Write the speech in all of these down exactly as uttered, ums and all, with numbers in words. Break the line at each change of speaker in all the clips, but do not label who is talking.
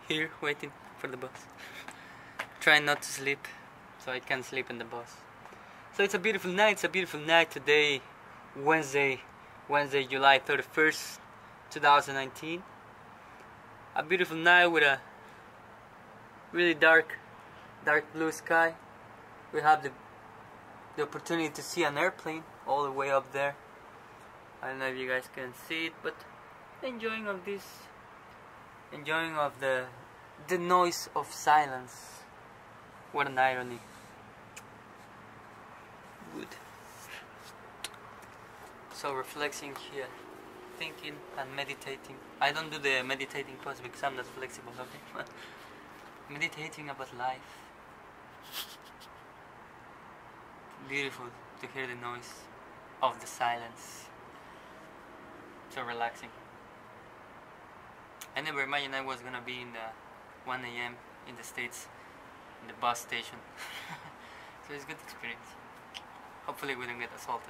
here waiting for the bus. Trying not to sleep, so I can't sleep in the bus. So it's a beautiful night. It's a beautiful night today, Wednesday, Wednesday, July thirty-first, two thousand nineteen. A beautiful night with a really dark, dark blue sky. We have the the opportunity to see an airplane all the way up there. I don't know if you guys can see it, but enjoying of this, enjoying of the the noise of silence. What an irony. Good. So reflecting here, thinking and meditating. I don't do the meditating pose because I'm not flexible, okay? Meditating about life. Beautiful to hear the noise of the silence. So relaxing. I never imagined I was gonna be in the one A M in the States, in the bus station. So it's a good experience. Hopefully we don't get assaulted.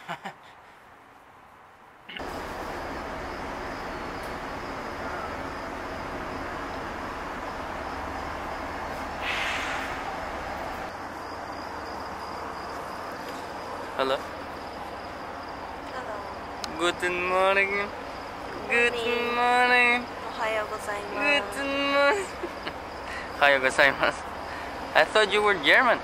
Hello?
Hello.
Good morning. Good morning.
Ohayo gozaimasu.
Good morning. Ohayo gozaimasu. I thought you were German.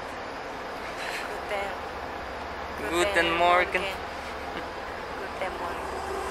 Guten.
Guten Morgen.
Guten Morgen.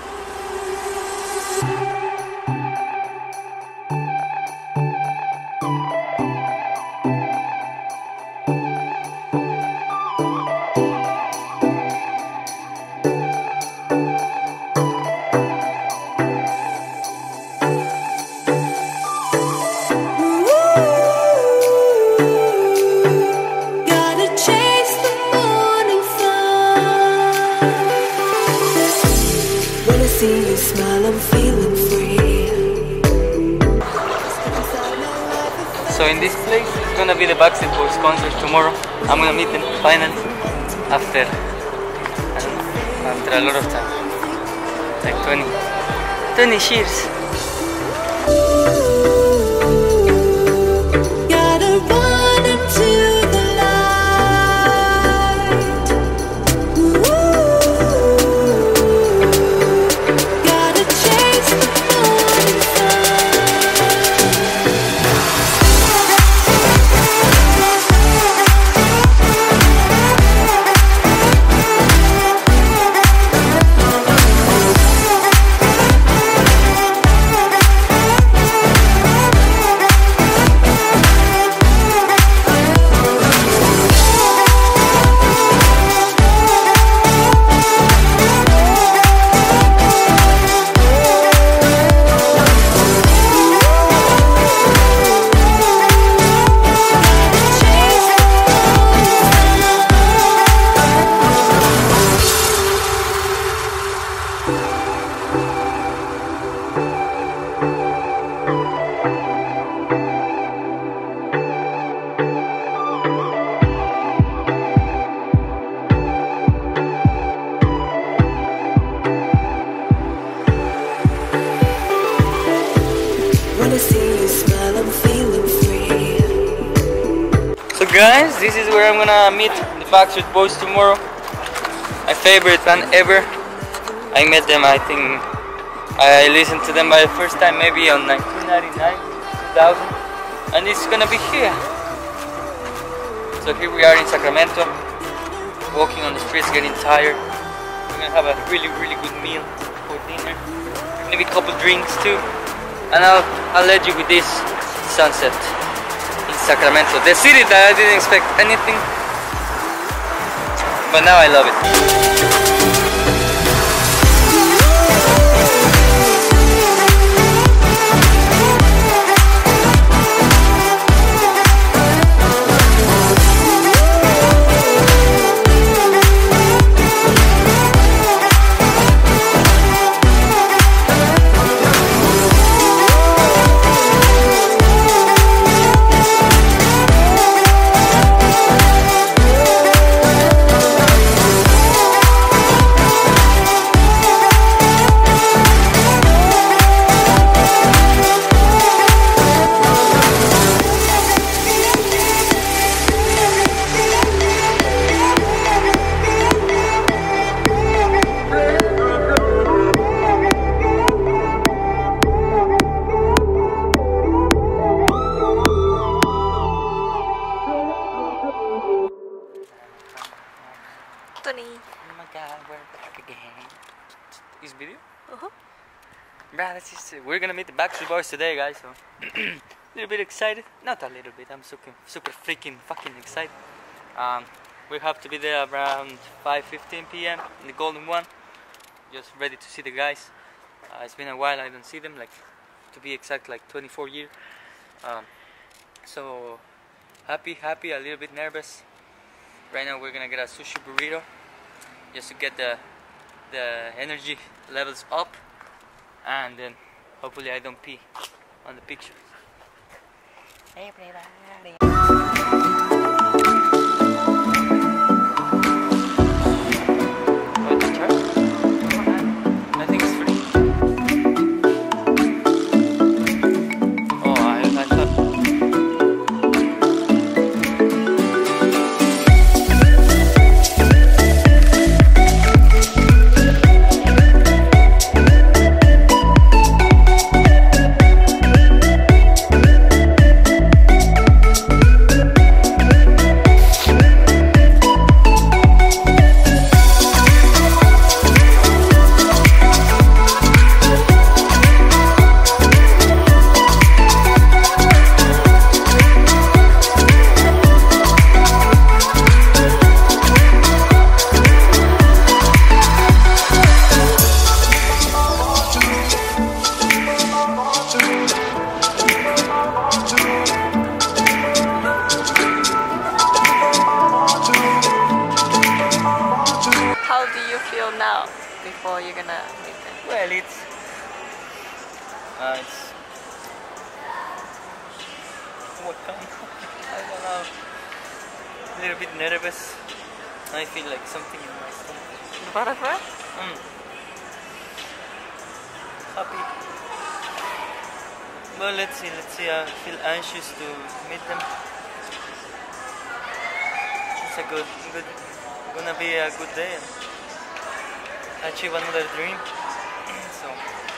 See you smile, I'm feeling free.
So in this place, it's gonna be the Backstreet Boys concert tomorrow. I'm gonna meet them finally after, I don't know, after a lot of time, like twenty, twenty years.
Gotta run into the light. Gotta chase the morning
So guys, this is where I'm gonna meet the Backstreet Boys tomorrow. My favorite band ever. I met them, I think, I listened to them by the first time maybe on nineteen ninety-nine, two thousand, and it's gonna be here. So here we are in Sacramento, walking on the streets, getting tired. We're gonna have a really, really good meal for dinner. Maybe a couple drinks too. And I'll, I'll let you with this sunset in Sacramento, the city that I didn't expect anything, but now I love it. God, we're back again. This video?
Uh-huh.
Bruh, that's just, we're gonna meet the Backstreet Boys today, guys, so a little bit excited. Not a little bit, I'm super, super freaking fucking excited. Um, we have to be there around five fifteen p m in the Golden One. Just ready to see the guys. Uh, it's been a while, I don't see them, like, to be exact, like twenty-four years. Um, so, happy, happy, a little bit nervous. Right now we're gonna get a sushi burrito just to get the the energy levels up, and then hopefully I don't pee on the picture. What, the charge? I think it's free. Oh, I, I thought.
How do you feel now before you're gonna meet them?
Well, it's uh, it's what kind? I don't know. A little bit nervous. I feel like something in my stomach.
Butterfly?
Mm. Happy. Well, let's see. Let's see. I feel anxious to meet them. It's a good, good. Gonna be a good day. Achieve another dream. So,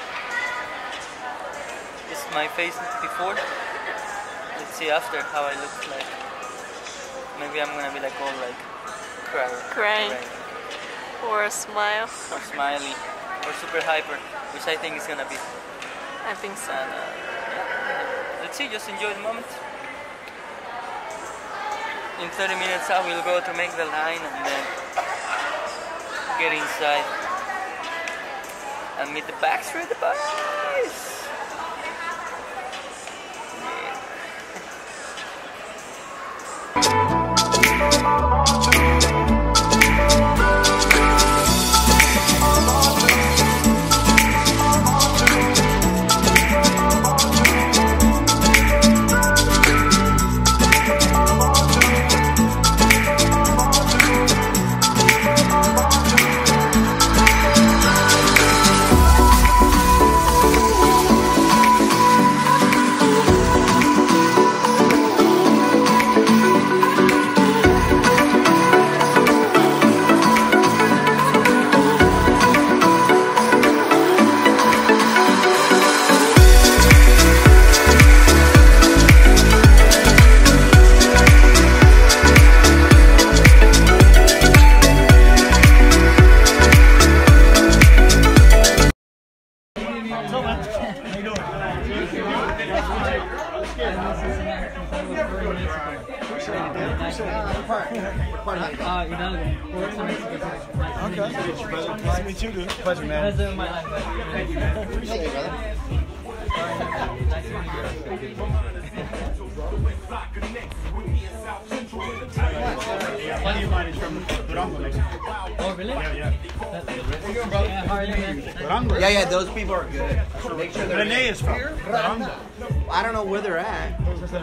this is my face before. Let's see after how I look like. Maybe I'm gonna be like all like crying,
Crying. Or a smile?
or smiley, or super hyper, which I think is gonna be.
I think so.
And uh, yeah. Let's see. Just enjoy the moment. In thirty minutes I will go to make the line and then get inside and meet the Backstreet Boys.
Okay. Nice to meet you, dude. Pleasure, man.
Pleasure in my life.
Appreciate it, brother. Buddy of mine is from Durango, Mexico.
Oh, really?
Yeah, yeah.
How you doing, brother? Yeah, how are you, man?
Durango.
Yeah, yeah, those people are good. Make sure they're
Renee is from Durango.
I don't know where they're at.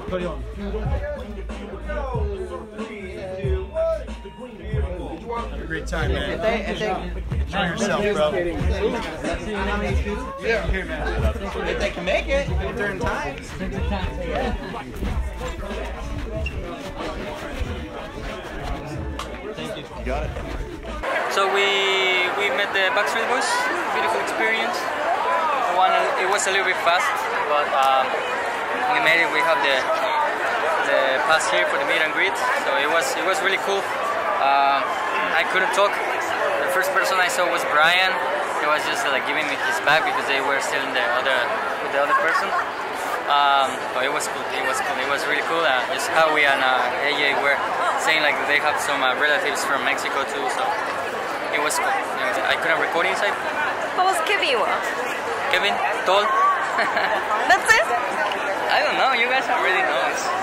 Have a great time, man.
If they, if they,
Enjoy yourself, bro.
yeah,
Here, man.
if they can make it, if they're in time.
Thank you.
You got it.
So we we met the Backstreet Boys. Beautiful experience. One, it was a little bit fast, but um, we made it. We have the the pass here for the meet and greet, so it was it was really cool. Uh, I couldn't talk the first person I saw was Brian. He was just like giving me his back because they were still in the other with the other person. Um, but it was cool. It was cool. It was really cool. Uh, just how we and uh, A J were saying like they have some uh, relatives from Mexico too. So it was cool. It was, I couldn't record inside.
How was Kevin?
Kevin, tall.
That's it?
I don't know. You guys already know.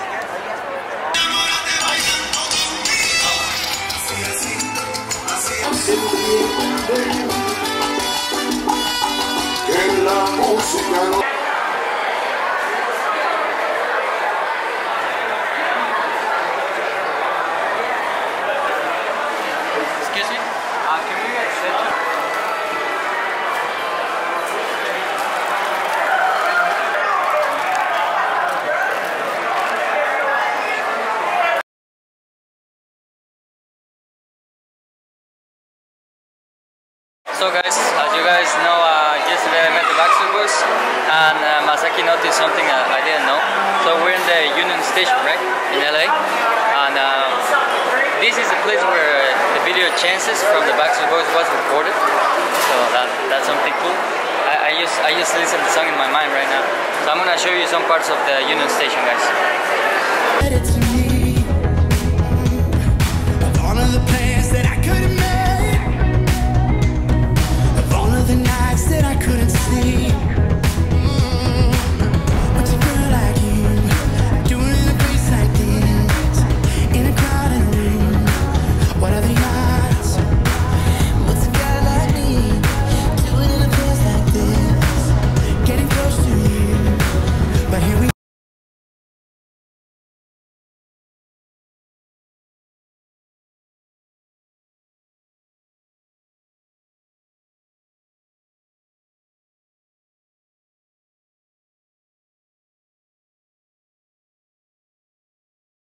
Excuse me? Uh, can we get set? So guys, as you guys know, uh, yesterday I met the Backstreet Boys, and uh, Masaki noticed something that I didn't know. So we're in the Union Station, right, in L A, and uh, this is the place where uh, the video Chances from the Backstreet Boys was recorded. So that, that's something cool. I, I just I just listen to the song in my mind right now. So I'm gonna show you some parts of the Union Station, guys.